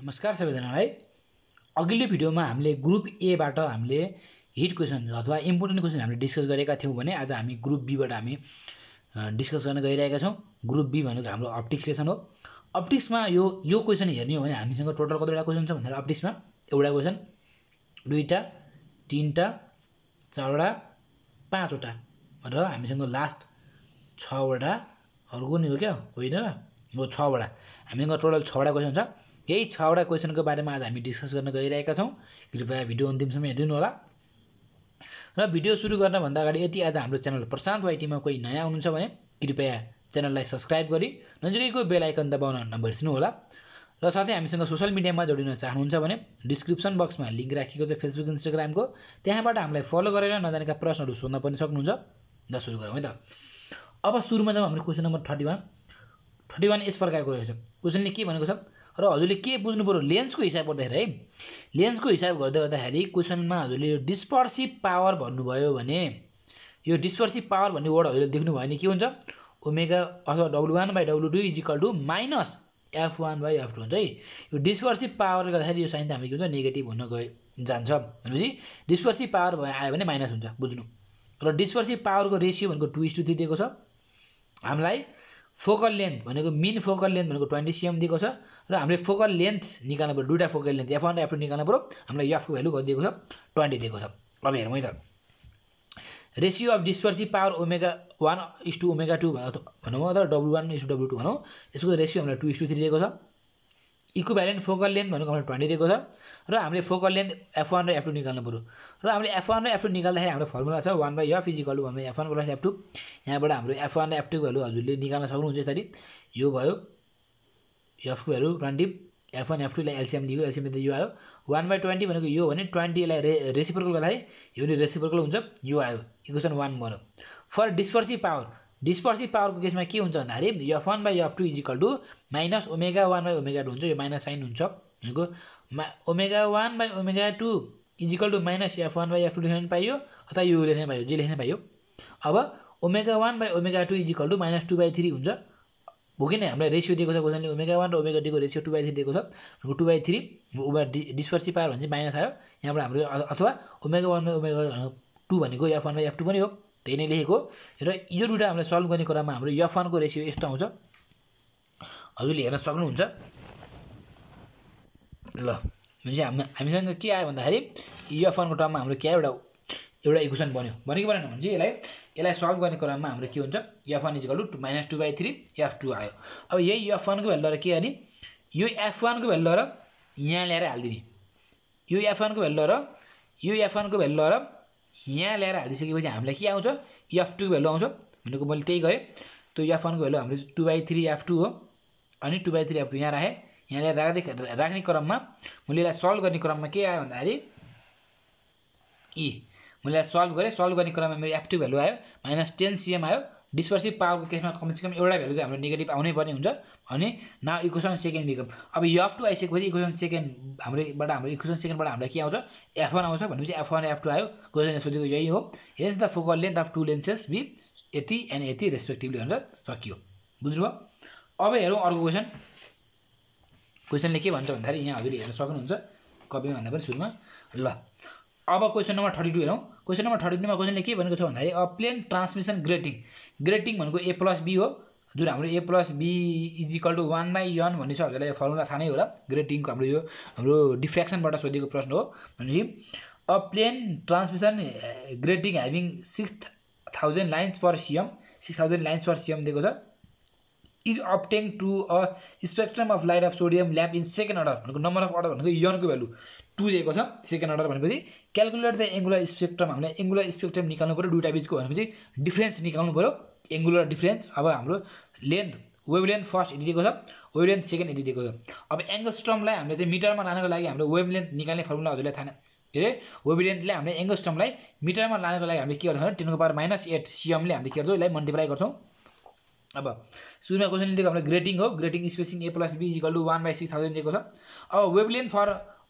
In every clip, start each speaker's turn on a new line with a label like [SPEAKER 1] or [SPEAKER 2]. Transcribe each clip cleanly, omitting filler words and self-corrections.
[SPEAKER 1] नमस्कार सबैजनालाई। अघिल्लो भिडियोमा हामीले ग्रुप ए बाट हामीले हिट क्वेशन अथवा इम्पोर्टेन्ट क्वेशन हामीले डिस्कस गरेका थियौं भने आज हामी ग्रुप बी बाट हामी डिस्कस गर्न गइरहेका छौं। ग्रुप बी भनेको हाम्रो अप्टिक्स लेसन हो। अप्टिक्समा यो क्वेशन हेर्ने हो भने हामीसँग टोटल कतिवटा क्वेशन छ भन्दा अप्टिक्समा एउटा क्वेशन, दुईटा, तीनटा, चारवटा, पाँचवटा र हामीसँग लास्ट 6 वटा अर्को नि हो क्या होइन र यो 6 वटा हामीसँग टोटल 6 वटा क्वेशन छ। यही 6 वटा क्वेशनको बारेमा आज हामी डिस्कस गर्न गइरहेका छौं। कृपया भिडियो अन्तिमसम्म हेर्दिनु होला। र भिडियो सुरु गर्न भन्दा अगाडि यदि आज हाम्रो च्यानल प्रशान्त वाइटीमा कोही नयाँ हुनुहुन्छ भने कृपया च्यानललाई सब्स्क्राइब गरी नजिकैको बेल आइकन दबाउन नबिर्सनु होला। र साथै हामीसँग सोशल मिडियामा जोडिन चाहनुहुन्छ भने डिस्क्रिप्सन बक्समा लिंक राखेको छ फेसबुक इन्स्टाग्रामको, त्यहाँबाट हामीलाई फलो गरेर नजानेका प्रश्नहरू सोध्न पनि सक्नुहुन्छ। ल सुरु गरौँ है त। अब सुरुमा जाउँ हाम्रो क्वेशन नम्बर 31 यस प्रकारको रहेछ। क्वेशनले के भनेको छ र हजुरले के बुझ्नु पर्यो लेन्सको हिसाब गर्दाखेरि है, लेन्सको हिसाब गर्दाखेरि क्वेशनमा हजुरले यो डिस्पर्सिभ पावर भन्नुभयो भने यो डिस्पर्सिभ पावर भन्ने वर्ड हजुरले देख्नु भयो भने के हुन्छ, ओमेगा अथवा W1/W2 = माइनस F1/F2 हुन्छ है। यो डिस्पर्सिभ पावरले गर्दाखेरि यो साइन त हाम्रो के हुन्छ नेगेटिभ हुन जान्छ भनेपछि डिस्पर्सिभ पावर आयो भने माइनस हुन्छ बुझ्नु। र डिस्पर्सिभ पावरको रेशियो भनेको 2:3 दिएको छ। हामीलाई फोकल लेन्थ भनेको मिन फोकल लेन्थ भनेको 20 cm दिएको छ र हामीले फोकल लेन्थ निकाल्नु पर्यो, दुईटा फोकल लेन्थ F1 र F2 निकाल्नु पर्यो। हामीलाई F को भ्यालु कति दिएको छ 20 दिएको छ। अब हेरौँ है त। Ratio of dispersive power omega 1:ओमेगा 2 भनौँ अथवा W1:W2 भनौँ, यसको रेशियो हामीलाई 2:3 दिएको छ। इक्विभ्यालेन्ट फोकल लेन्थ भनेको हामीलाई 20 दिएको छ र हामीले फोकल लेन्थ F1 र F2 निकाल्नु पर्यो। र हामीले F1 र F2 निकाल्दाखेरि हाम्रो फर्मुला छ 1/F = 1/F1 + F2। यहाँबाट हाम्रो F1 र F2 को भ्यालु हजुरले निकाल्न सक्नुहुन्छ। यसरी यो भयो F को भ्यालु 20, F1 F2 लाई एलसीएम दिएको, एलसीएम दिँदा यो आयो 1/20 भनेको यो भने 20 लाई रेसिप्रोकल गर्दाखेरि यो नि रेसिप्रोकल हुन्छ, यो आयो इक्वेसन 1 भयो। फर डिस्पर्सिभ पावरको केसमा के हुन्छ भन्दाखेरि F1/F2 = माइनस ओमेगा 1/ओमेगा 2 हुन्छ। यो माइनस साइन हुन्छ भनेको ओमेगा 1/ओमेगा 2 = माइनस F1/F2 लेख्न पाइयो अथवा यो लेख्न पाइयो, जे लेख्न पाइयो। अब ओमेगा 1/ओमेगा 2 = माइनस 2/3 हुन्छ। हो कि नै हामीलाई रेशियो दिएको छ क्वेशनले ओमेगा 1 र ओमेगा 2 को रेशियो 2/3 दिएको छ। 2/3 डिस्पर्सिभ पावर भने चाहिँ माइनस आयो यहाँबाट हाम्रो, अथवा ओमेगा 1/ओमेगा 2 भनेको F1/F2 पनि हो, त्यही नै लेखेको। र यो दुटा हामीले सल्भ गर्ने क्रममा हाम्रो F1 को रेशियो यस्तो आउँछ, हजुरले हेर्न सक्नुहुन्छ। ल भने हामीसँग के आयो भन्दाखेरि F1 को टर्ममा हाम्रो के आयो, एउटा इक्वेसन बन्यो कि बनेन भने चाहिँ यसलाई सल्भ गर्ने क्रममा हाम्रो के हुन्छ F1 = माइनस 2/3 F2 आयो। अब यही F1 को भ्यालु र के गर्ने, यो F1 को भ्यालु र यहाँ ल्याएर हाल्दिने, यो F1 को भ्यालु र यो F1 को भ्यालु र यहाँ ल्याएर हालिसकेपछि हामीलाई के आउँछ F2 को भ्यालु आउँछ भनेको मैले त्यही गरेँ। त्यो F1 को भ्यालु हाम्रो 2/3 F2 हो अनि 2/3 F2 यहाँ राखेँ। यहाँ ल्याएर राख्ने क्रममा मैले यसलाई सल्भ गर्ने क्रममा के आयो भन्दाखेरि मैले सल्भ गर्ने क्रममा मेरो F2 भ्यालु आयो माइनस 10 cm आयो। डिस्पर्सिभ पावरको केसमा कमसेकम एउटा भ्यालु चाहिँ हाम्रो नेगेटिभ आउनै पर्ने हुन्छ। अनि नाउ इक्वेसन सेकेन्ड बिकम, अब F2 आइसकेपछि इक्वेसन सेकेन्ड हाम्रो इक्वेसन सेकेन्डबाट हामीलाई के आउँछ F1 आउँछ भनेपछि F1 र F2 आयो। क्वेसन सोधेको यही हो, hence the focal length of 2 lenses be यति एन्ड यति रेस्पेक्टिभली भनेर सकियो। बुझ्नुभयो। अब हेरौँ अर्को क्वेसन। क्वेसनले के भन्छ भन्दाखेरि यहाँ हजुरले हेर्न सक्नुहुन्छ कपीमा भन्दा पनि सुरुमा। ल अब क्वेसन नम्बर 32 हेरौँ। क्वेसन नम्बर 32 मा क्वेसनले के भनेको छ भन्दाखेरि अ प्लेन ट्रान्समिसन ग्रेटिङ भनेको A + B हो, जुन हाम्रो A + B = 1/n भन्ने छ। हजुरलाई यो फर्मुला थाहा नै होला। ग्रेटिङको हाम्रो डिफ्र्याक्सनबाट सोधेको प्रश्न हो। भनेपछि a plane transmission grating having 6000 lines per cm दिएको छ is obtained to a spectrum of light of sodium lamp in second order भनेको नम्बर अफ अर्डर भनेको n को भ्यालु 2 दिएको छ। सेकेन्ड अर्डर भनेपछि क्याल्कुलेट द एंगुलर स्पेक्ट्रम, हामीलाई angular spectrum निकाल्नु पर्यो दुईटा बीचको भनेपछि डिफरेन्स निकाल्नु पर्यो, एंगुलर डिफरेन्स। अब हाम्रो लेन्थ वेभलेन्थ फर्स्ट यति दिएको छ, वेभलेन्थ सेकेन्ड यति दिएको छ। अब एंगस्ट्रमलाई हामीले चाहिँ मिटरमा लानको लागि हाम्रो वेभलेन्थ निकाल्ने फर्मुला हजुरलाई थाहा के अरे, वेभलेन्थले हामीले एंगस्ट्रमलाई मिटरमा लानको लागि हामीले के गर्छौँ 10⁻⁸ cm ले हामीले के गर्छौँ यसलाई मल्टिप्लाई गर्छौँ। अब सुरुमा क्वेसन दिएको हाम्रो ग्रेटिङ हो, ग्रेटिङ स्पेसिङ A + B = 1/6000 दिएको छ। अब वेभलेन्थ फर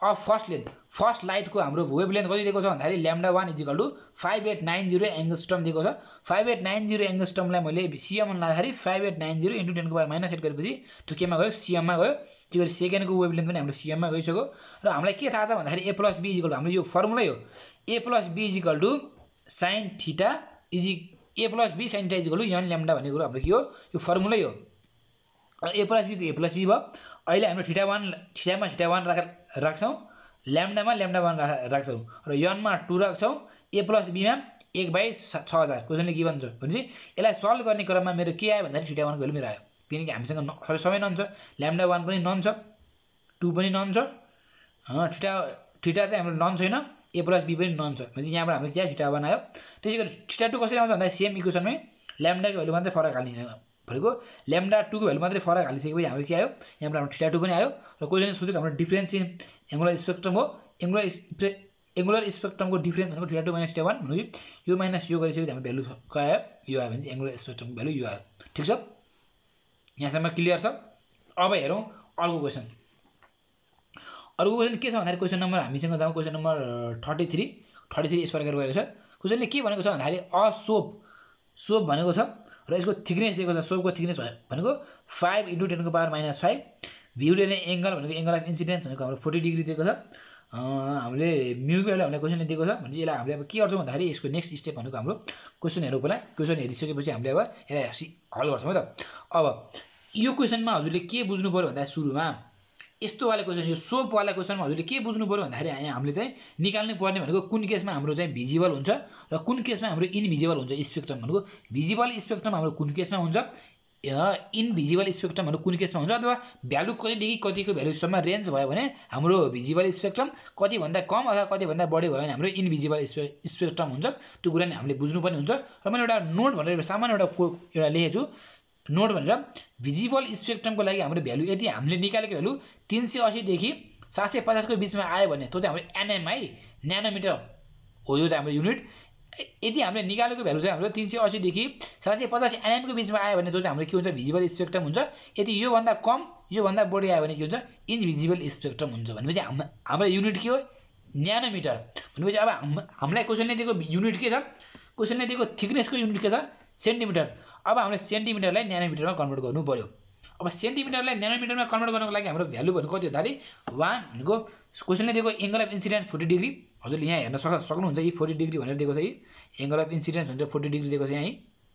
[SPEAKER 1] अफ फर्स्ट लाइटको हाम्रो वेभलेन्थ कति दिएको छ भन्दाखेरि λ1 = 5890 एङ्गस्ट्रम दिएको छ 5890 एङ्गस्ट्रमलाई मैले सिएम लाँदाखेरि 5890 × 10⁻⁻8 गरेपछि त्यो केमा गयो सिएममा गयो त्यो गरी सेकेन्डको वेभलेन्थ पनि हाम्रो सिएममा गइसक्यो र हामीलाई के थाहा छ भन्दाखेरि a + b = हाम्रो यो फर्मुलै हो a + b = sin θ a + b sin θ = n λ भन्ने कुरा हाम्रो के हो यो फर्मुलै हो a + b को a + b भयो अहिले हाम्रो θमा θ1 राख्छौं λमा λ1 राख्छौं र n मा 2 राख्छौं a + b मा 1/6000 क्वेशनले के भन्छ भनेपछि यसलाई सल्भ गर्ने क्रममा मेरो के आयो भन्दाखेरि θ1 को भ्यालु मेरो आयो किनकि हामीसँग सबै नन छ λ1 पनि नन छ 2 पनि नन छ θ चाहिँ हाम्रो नन छैन a + b पनि नन छ भनेपछि यहाँबाट हाम्रो के आयो θ1 आयो त्यसैगरी θ2 कसरी आउँछ भन्दा सेम इक्वेसनमै λ को भ्यालु मात्रै फरक हाल्ने भनेको λ2 को भ्यालु मात्रै फरक हालिसकेपछि हाम्रो के आयो यहाँबाट हाम्रो θ2 पनि आयो र क्वेशनले सोधेको हाम्रो डिफरेन्स इन एंगुलर स्पेक्ट्रम हो एंगुलर स्पेक्ट्रमको डिफरेन्स भनेको θ2 - θ1 भनेको यो माइनस यो गरिसकेपछि हाम्रो भ्यालु के आयो यो आयो भने एंगुलर स्पेक्ट्रमको भ्यालु यो आयो ठीक छ यहाँसम्म क्लियर छ अब हेरौं अर्को क्वेशन के छ भन्दाखेरि क्वेशन नम्बर हामीसँग जाउँ क्वेशन नम्बर 33 यस प्रकार गएको छ क्वेशनले के भनेको छ भन्दाखेरि अ सोप भनेको छ र यसको थिकनेस दिएको छ सोपको थिकनेस भनेको 5 × 10⁻⁵ भ्यू लिने एंगल भनेको एंगल अफ इन्सिडेन्स भनेको हाम्रो 40 डिग्री दिएको छ हामीले म्यू को भ्यालु हामीलाई क्वेशनले दिएको छ भने यसलाई हामीले अब के गर्छौं भन्दाखेरि यसको नेक्स्ट स्टेप भनेको हाम्रो क्वेशन हेरौँ पहिला क्वेशन हेरिसकेपछि हामीले अब यसलाई हल गर्छौं है त अब यो क्वेशनमा हजुरले के बुझ्नु पर्यो भन्दा सुरुमा यस्तो वाला क्वेशन यो सोप वाला क्वेशनमा हजुरले के बुझ्नु पर्यो भन्दाखेरि यहाँ हामीले चाहिँ निकाल्नु पर्ने भनेको कुन केसमा हाम्रो चाहिँ भिजिबल हुन्छ र कुन केसमा हाम्रो इनभिजिबल हुन्छ स्पेक्ट्रम भनेको भिजिबल स्पेक्ट्रम हाम्रो कुन केसमा हुन्छ इनभिजिबल स्पेक्ट्रम भनेको कुन केसमा हुन्छ अथवा भ्यालु कतिदेखि कतिको भ्यालुसम्म रेन्ज भयो भने हाम्रो भिजिबल स्पेक्ट्रम कति भन्दा कम अथवा कति भन्दा बढी भयो भने हाम्रो इनभिजिबल स्पेक्ट्रम हुन्छ त्यो कुरा नि हामीले बुझ्नुपर्ने हुन्छ र मैले एउटा नोट भनेर सामान्य एउटा लेखेछु नोट भनेर भिजिबल स्पेक्ट्रमको लागि हाम्रो भ्यालु यदि हामीले निकालेको भ्यालु 380 देखि 750 को बीचमा आयो भने त्यो चाहिँ हाम्रो एनएमआई न्यानोमिटर हो यो चाहिँ हाम्रो युनिट यदि हामीले निकालेको भ्यालु चाहिँ हाम्रो 380 देखि 750 एनएम को बीचमा आयो भने त्यो चाहिँ हाम्रो के हुन्छ भिजिबल स्पेक्ट्रम हुन्छ यदि यो भन्दा कम यो भन्दा बढी आयो भने के हुन्छ इनभिजिबल स्पेक्ट्रम हुन्छ भनेपछि हाम्रो युनिट के हो न्यानोमिटर भनेपछि अब हामीलाई क्वेशनले दिएको युनिट के छ क्वेशनले दिएको थिकनेसको युनिट के छ सेन्टिमिटर अब हामीले सेन्टिमिटरलाई न्यानोमिटरमा कन्भर्ट गर्नु पर्यो अब सेन्टिमिटरलाई न्यानोमिटरमा कन्भर्ट गर्नको लागि हाम्रो भ्यालु भनेको कति हो त 1 भनेको क्वेशनले दिएको एंगल अफ इन्सिडेन्स 40 डिग्री हजुरले यहाँ हेर्न सक्नुहुन्छ यी 40 डिग्री भनेर दिएको छ यी एंगल अफ इन्सिडेन्स भनेर 40 डिग्री दिएको छ यहाँ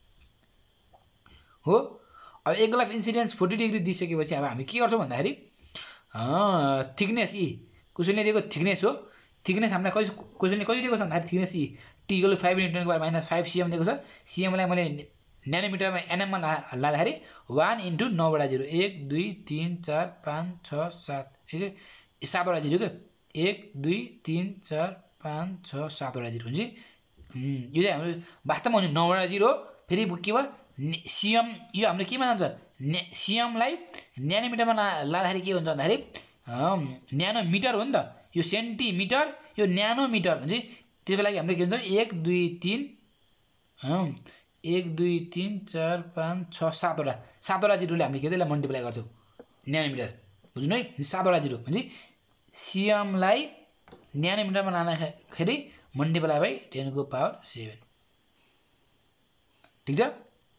[SPEAKER 1] हो अब एंगल अफ इन्सिडेन्स 40 डिग्री दिइसकेपछि अब हामी के गर्छौं भन्दाखेरि थिकनेस ई क्वेशनले दिएको थिकनेस हो थिकनेस हामीलाई क्वेशनले कति दिएको छ भन्दाखेरि थिकनेस ई t = 5 × 10⁻⁵ cm दिएको छ cm लाई मैले न्यानोमिटरमा एनएम मा लाँदाखेरि 1 × 9/0 1 2 3 4 5 6 7 7/0 के 1 2 3 4 5 6 7/0 हुन्छ यो चाहिँ हाम्रो वास्तवमा हुने 9/0 फेरि के भयो cm यो हाम्रो केमा जान्छ cm लाई न्यानोमिटरमा लाँदाखेरि के हुन्छ भन्दाखेरि न्यानोमिटर हो नि त यो सेन्टिमिटर यो न्यानोमिटर भन्छ त्यसको लागि हामीले के हुन्छ 1 2 3 1 2 3 4 5 6 7/0 ले हामीले के त्यसलाई मल्टिप्लाई गर्छौं न्यानोमिटर बुझ्नु है 7/0 भन्छ cm लाई न्यानोमिटरमा लाँदाखेरि मल्टिप्लाई बाइ 10⁻7 ठीक छ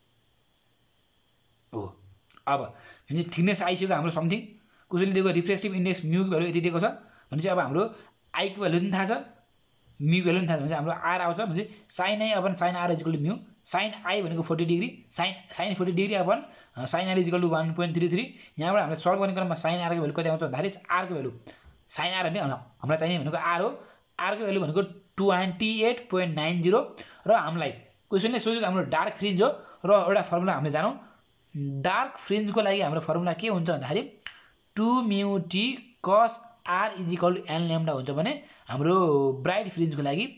[SPEAKER 1] हो अब भन्छ थिकनेस आइसक्यो हाम्रो समथिङ क्वेशनले दिएको रिफ्रेक्टिभ इन्डेक्स म्यू को भ्यालु यति दिएको छ भने चाहिँ अब हाम्रो आई को भ्यालु पनि थाहा छ म्यू भ्यालु पनि थाहा छ भने हाम्रो आर आउँछ भने sin i upon sin r = mu sin i भनेको 40 degree sin 40 degree upon sin r = 1.33 यहाँबाट हामीले सल्भ गर्ने क्रममा sin r को भ्यालु कति आउँछ भन्दाखेरि r को भ्यालु sin r भने हामीलाई चाहिने भनेको r हो r को भ्यालु भनेको 28.90 र हामीलाई क्वेशनले सोधेको हाम्रो डार्क फ्रिन्ज हो र एउटा फर्मुला हामीले जानौं डार्क फ्रिन्ज को लागि हाम्रो फर्मुला के हुन्छ भन्दाखेरि 2μt cos r = n λ हुन्छ भने हाम्रो ब्राइट फ्रिन्ज को लागि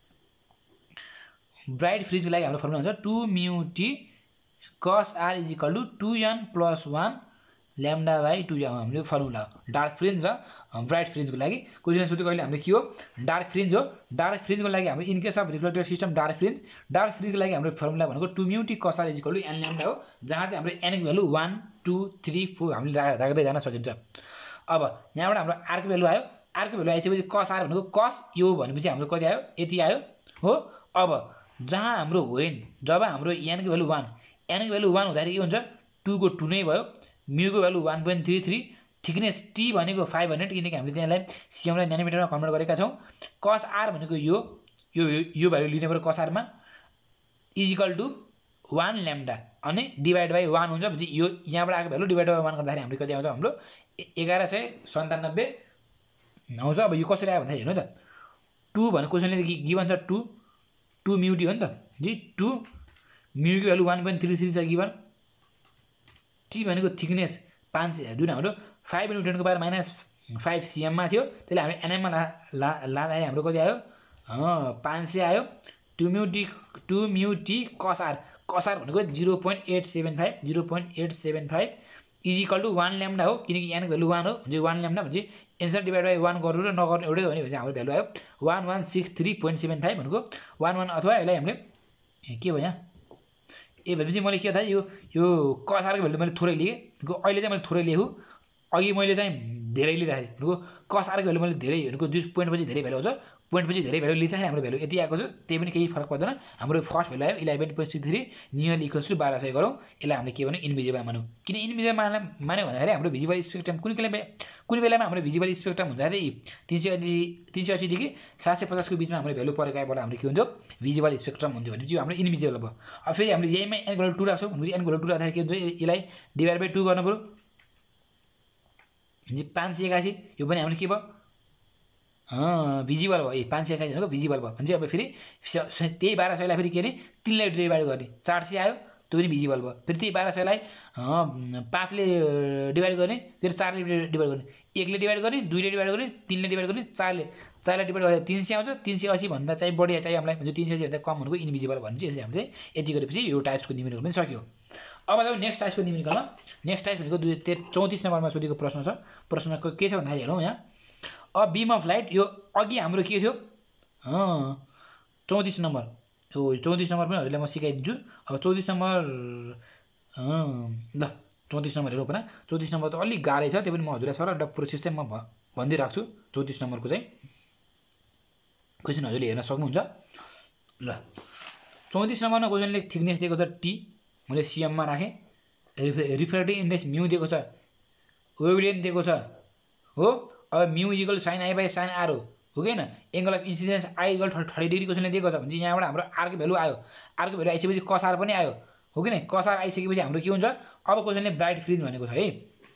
[SPEAKER 1] हाम्रो फर्मुला हुन्छ 2μt cos r = 2n + 1 λ/2 हाम्रो फर्मुला डार्क फ्रिन्ज र ब्राइट फ्रिन्ज को लागि क्वेशनले सोधेको अहिले हाम्रो के हो डार्क फ्रिन्ज हो डार्क फ्रिन्ज को लागि हाम्रो in case of reflected system dark fringe को लागि हाम्रो फर्मुला भनेको 2μt cos r = n λ हो जहाँ चाहिँ हाम्रो n को भ्यालु 1 2 3 4 हामीले राख्दै जान सकिन्छ अब यहाँबाट हाम्रो r को भ्यालु आयो आरको भ्यालु आइसकेपछि cos r भनेको cos यो भनेपछि हाम्रो कति आयो यति आयो हो अब जहाँ हाम्रो when जब हाम्रो n को भ्यालु 1 n को भ्यालु 1 हुँदाखेरि के हुन्छ 2 को 2 नै भयो mu को भ्यालु 1.33 थिकनेस t भनेको 500 किनकि हामीले त्यसलाई cm लाई न्यानोमिटरमा कन्भर्ट गरेका छौं cos r भनेको यो भ्यालु लिने पर्यो cos r मा इज इक्वल टु 1 लैम्डा अनि डिवाइड बाइ 1 हुन्छ भने यो यहाँबाट आएको भ्यालु डिवाइड बाइ 1 गर्दाखेरि हाम्रो कति आउँछ हाम्रो 1197 आउँछ अब यो कसरी आयो भन्दा हेर्नु त 2 भनेको क्वेशनले गिभन छ 2 म्यु टी हो नि त जी 2 म्यु को भ्यालु 1.33 छ गिभन टी भनेको थिकनेस 500 जुन हाम्रो 5 न्युटन को पावर -5 cm मा थियो त्यसले हामी nm मा लाँदाखेरि हाम्रो कति आयो 500 आयो 2 म्यु टी cos r भनेको 0.875 इज इक्वल टु 1 लैम्डा हो किनकि n को भ्यालु 1 हो भने 1 लैम्डा भने एन्सर डिवाइड बाइ 1 गर्नु र नगर्नु एउटै हो भने हाम्रो भ्यालु आयो 1163.75 भनेको 11 अथवा यसलाई हामीले के भयो यहाँ ए भनेपछि मैले के थाहा यो cos r को भ्यालु मैले थोरै लिए अहिले चाहिँ मैले थोरै लिएको अघि मैले चाहिँ धेरै लिँदाखेरि भनेको cos r को भ्यालु मैले धेरै भनेको जुन पोइन्ट पछि धेरै भ्यालु आउँछ पोइन्ट पछि धेरै भ्यालु लिँदाखेरि हाम्रो भ्यालु यति आएको छ त्यही पनि केही फरक पर्दैन हाम्रो फर्स्ट भ्यालु आयो 11.63 नियर इक्वल्स टु 1200 गरौँ यसलाई हामीले के भन्नु इन्भिजिबल मानौँ किन इन्भिजिबल मान्यो भन्दाखेरि हाम्रो भिजिबल स्पेक्ट्रम कुन बेलामा हाम्रो भिजिबल स्पेक्ट्रम हुन्छ अरे 380 देखि 750 को बीचमा हाम्रो भ्यालु परेकाबाट हाम्रो के हुन्छ भिजिबल स्पेक्ट्रम हुन्छ भने चाहिँ हाम्रो इन्भिजिबल भयो अब फेरि हामीले यहीमा n इक्वल 2 राख्छौँ भने n इक्वल 2 राख्दाखेरि के हुन्छ यसलाई डिवाइड बाइ 2 गर्नु पर्यो भने 581 यो पनि हाम्रो के भयो भिजिबल भयो 581 भनेको भिजिबल भयो भने अब फेरि त्यही 1200 लाई फेरि के अरे 3 ले डिवाइड गर्ने 400 आयो त्यो पनि भिजिबल भयो फेरि त्यही 1200 लाई 5 ले डिवाइड गर्ने फेरि 4 ले डिवाइड गर्ने 1 ले डिवाइड गर्ने 2 ले डिवाइड गर्ने 3 ले डिवाइड गर्ने 4 ले डिवाइड गर्दा 300 आउँछ 380 भन्दा चाहिँ बढी चाहिँ हामीलाई भने 380 भन्दा कम भनेको इन्भिजिबल भन्छ यसरी हामीले चाहिँ यति गरेपछि यो टाइप्सको न्युमेरिकल पनि सक्यो अब आउँछ नेक्स्ट टाइप्सको न्युमेरिकलमा नेक्स्ट टाइप्स भनेको 34 नम्बरमा सोधेको प्रश्न छ प्रश्नको के छ भन्दाखेरि हेरौँ यहाँ अ बीम अफ लाइट यो अघि हाम्रो के थियो 34 नम्बर यो 34 नम्बर पनि हजुरलाई म सिकाइदिन्छु अब 34 नम्बर ल 34 नम्बर हेरौँ न 34 नम्बर त अलि गाह्रै छ त्यो पनि म हजुरलाई सरल प्रोसेस चाहिँ म भनिदिइराख्छु 34 नम्बरको चाहिँ क्वेसन हजुरले हेर्न सक्नुहुन्छ ल 34 नम्बरमा क्वेसनले थिकनेस दिएको छ टी मैले cm मा राखेँ रिफ्र्याक्टिभ इन्डेक्स म्यु दिएको छ वेभलेन्थ दिएको छ हो अब mu equal sin i by sin r हो कि हैन angle of incidence i equal 30 degree क्वेसनले दिएको छ भने चाहिँ यहाँबाट हाम्रो r को भ्यालु आयो r को भ्यालु आइसकेपछि cos r पनि आयो हो कि नै cos r आइसकेपछि हाम्रो के हुन्छ अब क्वेसनले ब्राइट फ्रिन्ज भनेको छ है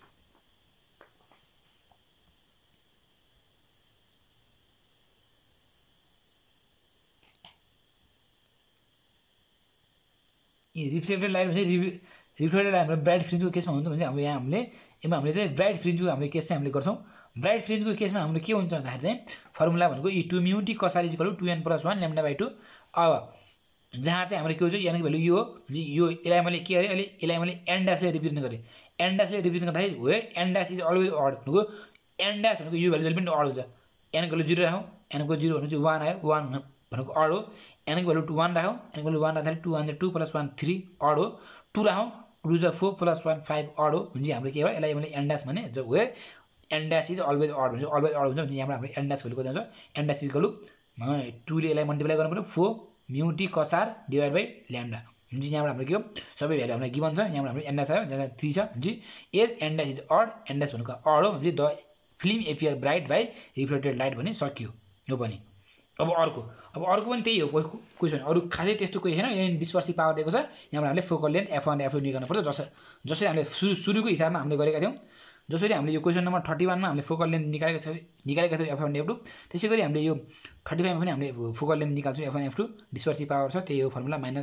[SPEAKER 1] रिफ्लेक्टेड लाइट भने रिफ्लेक्टेड लाइट हाम्रो ब्राइट फ्रिन्जको केसमा हुन्छ भने चाहिँ हाम्रो यहाँ हामीले चाहिँ ब्राइट फ्रिन्जको हामीले केस चाहिँ हामीले गर्छौं ब्राइट फ्रिन्जको केसमा हाम्रो के हुन्छ भन्दाखेरि चाहिँ फर्मुला भनेको e 2 म्यु t cos r = 2n + 1 λ/2 अब जहाँ चाहिँ हाम्रो के हुन्छ n को भ्यालु यो हो यो यसलाई मैले के गरे अहिले यसलाई मैले n ड्याशले रिप्रेजेन्ट गरे n ड्याशले रिप्रेजेन्ट गर्दाखेरि हो n dash is always odd भनेको n ड्याश भनेको यो भ्यालु जहिले पनि अड हुन्छ n को भ्यालु 0 राखौं n को 0 भनेको 1 आयो 1 भनेको अड हो n को भ्यालु 1 राखौं n को भ्यालु 1 राख्दाखेरि 2 1 2 + 1 3 अड हो 2 राखौं 2 4 + 1 5 अड हो भने हाम्रो के हो यसलाई मैले n ड्याश भने जो हो n dash is always odd भने अलवेज अड हुन्छ भने यहाँबाट हाम्रो n ड्याश भ्यालु कति आउँछ n ड्याश इक्वल टु 2 ले यसलाई मल्टिप्लाई गर्नु पर्यो 4 म्यु t cos r divide by lambda हुन्छ यहाँबाट हाम्रो के हो सबै भ्यालु हामीलाई गिभन छ यहाँबाट हाम्रो n ड्याश आयो जहाँ 3 छ हुन्छ as n dash is odd n dash भनेको अड हो भने the film appear bright by reflected light भने सकियो यो पनि अब अर्को पनि त्यही हो क्वेशन अरु खासै त्यस्तो कोही हैन यहाँ डिस्पर्सिभ पावर दिएको छ यहाँबाट हामीले फोकल लेन्थ f1 र f2 निकाल्नु पर्छ जसरी हामीले सुरुको हिसाबमा हामीले गरेका थियौं जसरी हामीले यो क्वेशन नम्बर 31 मा हामीले फोकल लेन्थ निकालेका थियौं f1 f2 त्यसैगरी हामीले यो 35 मा पनि हामीले फोकल लेन्थ निकाल्छौं f1 f2 डिस्पर्सिभ पावर छ त्यही हो फर्मुला माइनस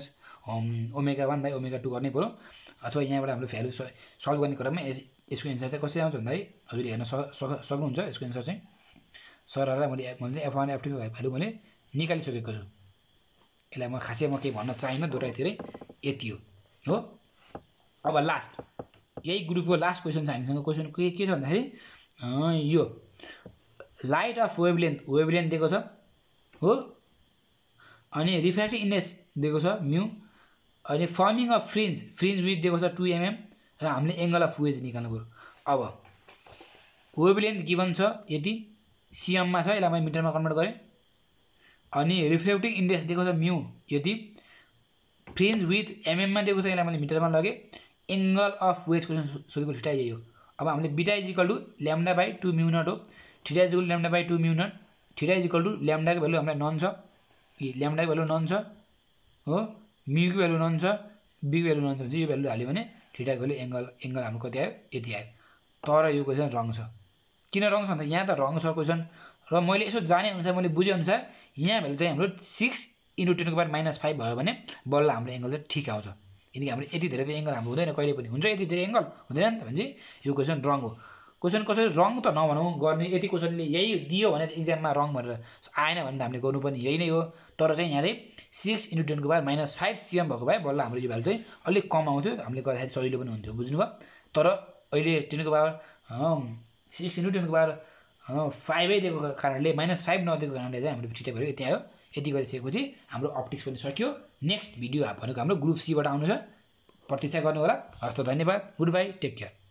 [SPEAKER 1] ω1/ω2 गर्नै पर्यो अथवा यहाँबाट हामीले भ्यालु सल्भ गर्ने क्रममा यसको एन्सर चाहिँ कसरी आउँछ भन्दाखेरि हजुरले हेर्न सक्नुहुन्छ यसको एन्सर चाहिँ सरहरुलाई मैले f1 f2 भ्यालु मैले निकालिसकेको छु यसलाई म खासै म के भन्न चाहिन्न दोहोऱ्याइतिरै यति हो अब लास्ट यही ग्रुपको लास्ट क्वेशन छ हामीसँग क्वेशन के छ भन्दाखेरि यो लाइट अफ वेभलेन्थ दिएको छ हो अनि रिफ्र्याक्टिभ इन्डेक्स दिएको छ म्यु अनि फर्मिङ अफ फ्रिन्ज विथ दिएको छ 2 mm र हामीले एंगल अफ वेज निकाल्नु पर्यो अब वेभलेन्थ गिभन छ यति सिएममा छ, यसलाई मैले मिटरमा कन्भर्ट गरेँ। अनि रिफ्लेक्टिङ इन्डेक्स दिएको छ म्यू, यदि फ्रिन्ज विथ एमएममा दिएको छ, यसलाई मैले मिटरमा लगेँ। एङ्गल अफ वेज क्वेसन सोधेको थीटा यही हो। अब हामीले beta is equal to lambda by 2 mu not हो, theta is equal lambda by 2 mu not, theta is equal to लैम्डाको भ्यालु हामीलाई नन छ, लैम्डाको भ्यालु नन छ हो, म्यूको भ्यालु नन छ, बीको भ्यालु नन छ भने यो भ्यालु हाल्यो भने थीटाको भ्यालु एङ्गल हाम्रो कति आयो, यति आयो। तर यो क्वेसन रङ छ। किन रङ छ भन्दा यहाँ त रङ छ क्वेसन, र मैले यसो जाने अनुसार मैले बुझे अनुसार यहाँ भ्यालु चाहिँ हाम्रो 6 × 10⁻⁵ भयो भने बल्ल हाम्रो एङ्गल चाहिँ ठिक आउँछ। यदि हाम्रो यति धेरै त एङ्गल हाम्रो हुँदैन, कहिले पनि हुन्छ यति धेरै एङ्गल हुँदैन नि त भने चाहिँ यो क्वेसन रङ हो। क्वेसन कसरी रङ त नभनौँ, गर्ने यति क्वेसनले यही दियो भने इक्जाममा रङ भनेर आएन भने त हामीले गर्नुपर्ने यही नै हो। तर चाहिँ यहाँ चाहिँ 6 × 10⁻⁵ सिएम भएको भए बल्ल हाम्रो यो भ्यालु चाहिँ अलिक कम आउँथ्यो, हामीले गर्दाखेरि सजिलो पनि हुन्थ्यो, बुझ्नुभयो। तर अहिले 6 × 10⁵ दिएको कारणले -5 नदिएको कारणले चाहिँ हाम्रो ठिटा भएर यति आयो। यति गरिसकेपछि हाम्रो अप्टिक्स पनि सकियो। नेक्स्ट भिडियो भनेको हाम्रो ग्रुप सीबाट आउनु छ, प्रतीक्षा गर्नु होला। हस् त, धन्यवाद, गुड बाई, टेक केयर।